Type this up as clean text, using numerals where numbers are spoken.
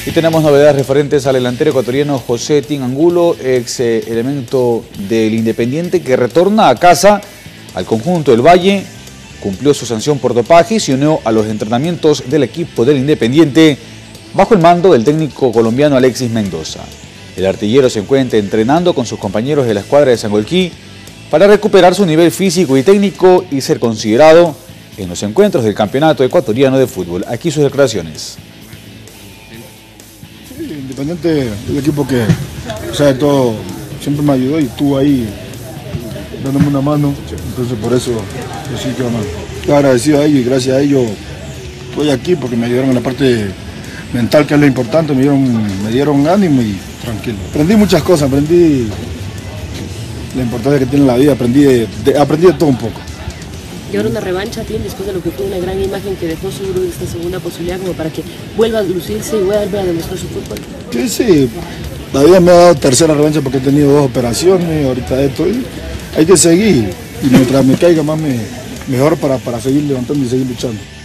Y tenemos novedades referentes al delantero ecuatoriano José Tin Angulo, ex elemento del Independiente, que retorna a casa al conjunto del Valle, cumplió su sanción por dopaje y se unió a los entrenamientos del equipo del Independiente bajo el mando del técnico colombiano Alexis Mendoza. El artillero se encuentra entrenando con sus compañeros de la escuadra de Sangolquí para recuperar su nivel físico y técnico y ser considerado en los encuentros del Campeonato Ecuatoriano de Fútbol. Aquí sus declaraciones. Independiente es el equipo que, o sea, todo siempre me ayudó y estuvo ahí dándome una mano, entonces por eso yo sí que estoy agradecido a ellos y gracias a ellos estoy aquí porque me ayudaron en la parte mental, que es lo importante, me dieron ánimo y tranquilo. Aprendí muchas cosas, aprendí la importancia que tiene la vida, aprendí de todo un poco. ¿Y ahora una revancha tiene después de lo que fue una gran imagen que dejó seguro esta segunda posibilidad como para que vuelva a lucirse y vuelva a demostrar su fútbol? Sí, la vida me ha dado tercera revancha porque he tenido 2 operaciones, ahorita esto, hay que seguir y mientras me caiga más mejor para seguir levantando y seguir luchando.